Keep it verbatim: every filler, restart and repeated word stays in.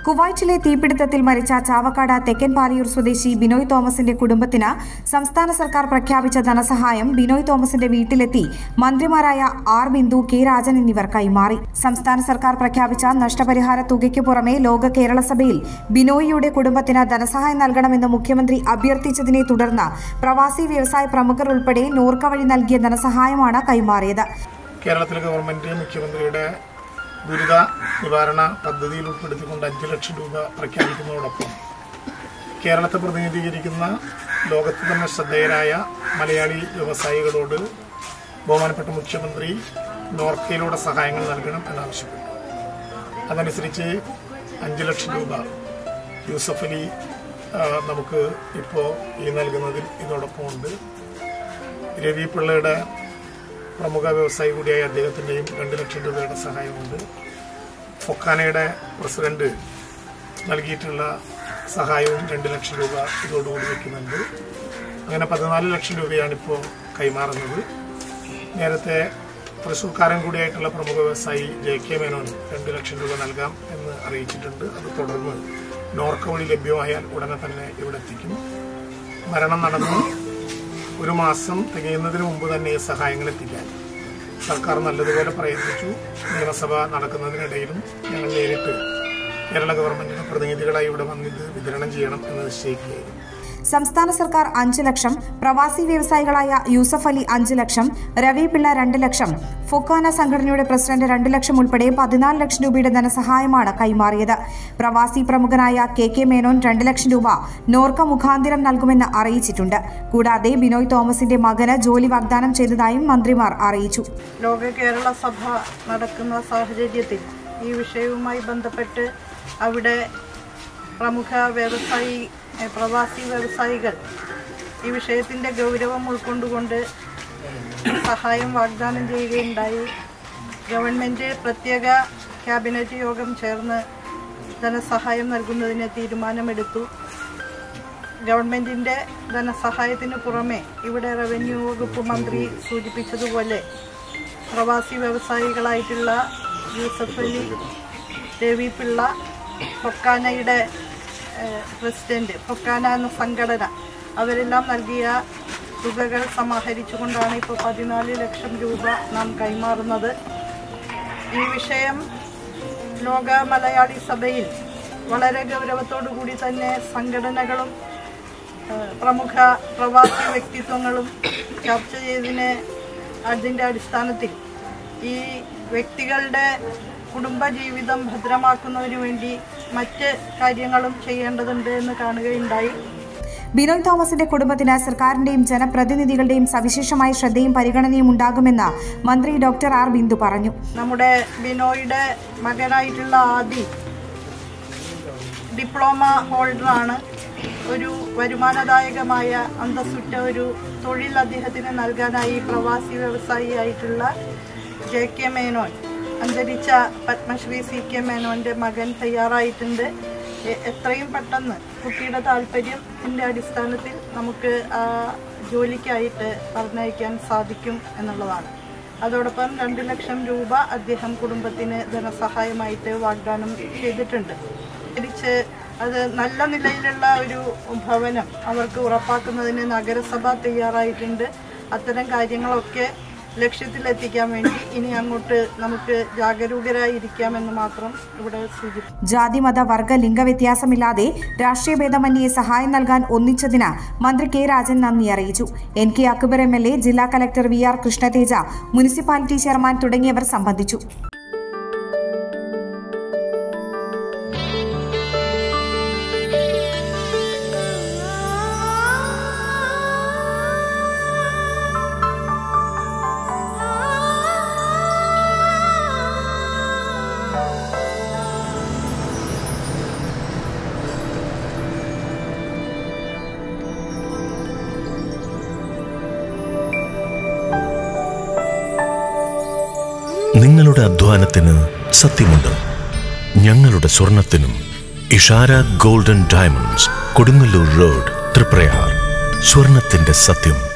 കുവൈറ്റിലെ തീപിടുത്തത്തിൽ മരിച്ച ചാവക്കാട് തെക്കൻ പാലിയൂർ സ്വദേശി ബിനോയ് തോമസിന്റെ കുടുംബത്തിന് സംസ്ഥാന സർക്കാർ പ്രഖ്യാപിച്ച ധനസഹായം ബിനോയ് തോമസിന്റെ വീട്ടിലെത്തി മന്ത്രിമാരായ ആർ ബിന്ദു, കെ രാജൻ എന്നിവർ കൈമാറി. സംസ്ഥാന സർക്കാർ പ്രഖ്യാപിച്ച നഷ്ടപരിഹാര തുകയ്ക്ക് പുറമെ ലോക കേരള സഭയിൽ ബിനോയിയുടെ കുടുംബത്തിന് ധനസഹായം നൽകണമെന്ന് മുഖ്യമന്ത്രി അഭ്യർത്ഥിച്ചതിനെ തുടർന്ന് പ്രവാസി വ്യവസായ പ്രമുഖർ ഉൾപ്പെടെ നോർക്ക വഴി നൽകിയ ധനസഹായമാണ് കൈമാറിയത്. കേരളത്തിലെ ഗവൺമെന്റ് മുഖ്യമന്ത്രിയുടെ ദുരിത നിവാരണ പദ്ധതിയിൽ ഉൾപ്പെടുത്തിക്കൊണ്ട് അഞ്ച് ലക്ഷം രൂപ പ്രഖ്യാപിക്കുന്നതോടൊപ്പം കേരളത്തെ പ്രതിനിധീകരിക്കുന്ന ലോകത്ത് തന്നെ ശ്രദ്ധേയരായ മലയാളി വ്യവസായികളോട് ബഹുമാനപ്പെട്ട മുഖ്യമന്ത്രി നോർക്കയിലൂടെ സഹായങ്ങൾ നൽകണം എന്നാവശ്യപ്പെട്ടു. അതനുസരിച്ച് അഞ്ച് ലക്ഷം രൂപ യൂസഫ് അലി നമുക്ക് ഇപ്പോൾ ഈ നൽകുന്നതിൽ ഇതോടൊപ്പം ഉണ്ട്. രവി പിള്ളയുടെ പ്രമുഖ വ്യവസായി കൂടിയായ അദ്ദേഹത്തിൻ്റെയും രണ്ട് ലക്ഷം രൂപയുടെ സഹായമുണ്ട്. ഫൊക്കാനയുടെ പ്രസിഡന്റ് നൽകിയിട്ടുള്ള സഹായവും രണ്ട് ലക്ഷം രൂപ ഇതോടുകൂടി വയ്ക്കുന്നുണ്ട്. അങ്ങനെ പതിനാല് ലക്ഷം രൂപയാണിപ്പോൾ കൈമാറുന്നത്. നേരത്തെ തൃശ്ശൂർക്കാരൻ കൂടിയായിട്ടുള്ള പ്രമുഖ വ്യവസായി ജെ കെ മേനോൻ രണ്ട് ലക്ഷം രൂപ നൽകാം എന്ന് അറിയിച്ചിട്ടുണ്ട്. അത് തുടർന്ന് നോർക്ക വഴി ലഭ്യമായാൽ ഉടനെ തന്നെ ഇവിടെ എത്തിക്കും. മരണം നടന്ന് ഒരു മാസം തികയുന്നതിന് മുമ്പ് തന്നെ ഈ സഹായങ്ങൾ എത്തിക്കാൻ സർക്കാർ നല്ലതുപോലെ പ്രയത്നിച്ചു. നിയമസഭ നടക്കുന്നതിനിടയിലും ഞങ്ങൾ നേരിട്ട് കേരള ഗവൺമെന്റിന്റെ പ്രതിനിധികളായി ഇവിടെ വന്നിത് വിതരണം ചെയ്യണം എന്ന് നിശ്ചയിക്കുകയായിരുന്നു. സംസ്ഥാന സർക്കാർ അഞ്ച് ലക്ഷം, പ്രവാസി വ്യവസായികളായ യൂസഫ് അലി അഞ്ച് ലക്ഷം, രവി പിള്ള രണ്ട് ലക്ഷം, ഫൊക്കാന സംഘടനയുടെ പ്രസിഡന്റ് രണ്ട് ലക്ഷം ഉൾപ്പെടെ പതിനാല് ലക്ഷം രൂപയുടെ ധനസഹായമാണ് കൈമാറിയത്. പ്രവാസി പ്രമുഖനായ കെ കെ മേനോൻ രണ്ട് ലക്ഷം രൂപ നോർക്ക മുഖാന്തിരം നൽകുമെന്ന് അറിയിച്ചിട്ടുണ്ട്. കൂടാതെ ബിനോയ് തോമസിന്റെ മകന് ജോലി വാഗ്ദാനം ചെയ്തതായും മന്ത്രിമാർ അറിയിച്ചു. ലോക കേരള സഭ നടക്കുന്ന സാഹചര്യത്തിൽ ഈ വിഷയവുമായി ബന്ധപ്പെട്ട് അവിടെ പ്രമുഖ വ്യവസായി പ്രവാസി വ്യവസായികൾ ഈ വിഷയത്തിൻ്റെ ഗൗരവം ഉൾക്കൊണ്ടുകൊണ്ട് സഹായം വാഗ്ദാനം ചെയ്യുകയുണ്ടായി. ഗവൺമെൻറ് പ്രത്യേക ക്യാബിനറ്റ് യോഗം ചേർന്ന് ധനസഹായം നൽകുന്നതിന് തീരുമാനമെടുത്തു. ഗവൺമെൻറ്റിൻ്റെ ധനസഹായത്തിന് പുറമെ ഇവിടെ റവന്യൂ വകുപ്പ് മന്ത്രി സൂചിപ്പിച്ചതുപോലെ പ്രവാസി വ്യവസായികളായിട്ടുള്ള യൂസഫ് അലി, രവി പിള്ള, ഫൊക്കാനയുടെ പ്രസിഡന്റ്, ഫൊക്കാന എന്ന സംഘടന, അവരെല്ലാം നൽകിയ തുകകൾ സമാഹരിച്ചുകൊണ്ടാണ് ഇപ്പോൾ പതിനാല് ലക്ഷം രൂപ നാം കൈമാറുന്നത്. ഈ വിഷയം ലോക മലയാളി സഭയിൽ വളരെ ഗൗരവത്തോടു കൂടി തന്നെ സംഘടനകളും പ്രമുഖ പ്രവാസി വ്യക്തിത്വങ്ങളും ചർച്ച ചെയ്തതിന് അതിൻ്റെ അടിസ്ഥാനത്തിൽ ഈ വ്യക്തികളുടെ കുടുംബജീവിതം ഭദ്രമാക്കുന്നതിനു വേണ്ടി മറ്റ് കാര്യങ്ങളും ചെയ്യേണ്ടതുണ്ട് എന്ന് കാണുകയുണ്ടായി. ബിനോയ് തോമസിന്റെ കുടുംബത്തിന് സർക്കാരിന്റെയും ജനപ്രതിനിധികളുടെയും സവിശേഷമായ ശ്രദ്ധയും പരിഗണനയും ഉണ്ടാകുമെന്ന് മന്ത്രി ഡോക്ടർ ആർ ബിന്ദു പറഞ്ഞു. നമ്മുടെ ബിനോയുടെ മകനായിട്ടുള്ള ആദി ഡിപ്ലോമ ഹോൾഡറാണ്. ഒരു വരുമാനദായകമായ അന്തസ്സുറ്റ ഒരു തൊഴിൽ അദ്ദേഹത്തിന് നൽകാനായി പ്രവാസി വ്യവസായിയായിട്ടുള്ള ജെ കെ മേനോൻ, അന്തരിച്ച പത്മശ്രീ സി കെ മേനോന്റെ മകൻ തയ്യാറായിട്ടുണ്ട്. എത്രയും പെട്ടെന്ന് കുട്ടിയുടെ താല്പര്യത്തിൻ്റെ അടിസ്ഥാനത്തിൽ നമുക്ക് ആ ജോലിക്കായിട്ട് പറഞ്ഞയക്കാൻ സാധിക്കും എന്നുള്ളതാണ്. അതോടൊപ്പം രണ്ട് ലക്ഷം രൂപ അദ്ദേഹം കുടുംബത്തിന് ധനസഹായമായിട്ട് വാഗ്ദാനം ചെയ്തിട്ടുണ്ട്. തിരിച്ച് അത് നല്ല നിലയിലുള്ള ഒരു ഭവനം അവർക്ക് ഉറപ്പാക്കുന്നതിന് നഗരസഭ തയ്യാറായിട്ടുണ്ട്. അത്തരം കാര്യങ്ങളൊക്കെ ലക്ഷ്യത്തിലെത്തിക്കാൻ വേണ്ടി ഇനി അങ്ങോട്ട് നമുക്ക് ജാഗരൂകരായിരിക്കാമെന്ന് മാത്രം ഇവിടെ സൂചിപ്പിച്ചു. ജാതി, മത, വർഗ, ലിംഗവ്യത്യാസമില്ലാതെ രാഷ്ട്രീയ ഭേദമന്യേ സഹായം നൽകാൻ ഒന്നിച്ചതിന് മന്ത്രി കെ രാജൻ നന്ദി അറിയിച്ചു. N K Akbar M L A, ജില്ലാ collector V R Krishnateja, municipality chairman തുടങ്ങിയവർ സംബന്ധിച്ചു. നിങ്ങളുടെ അധ്വാനത്തിന് സത്യമുണ്ട്. ഞങ്ങളുടെ സ്വർണത്തിനും. Ishara golden diamonds, Kodungallur road, Triprayar. സ്വർണത്തിന്റെ സത്യം.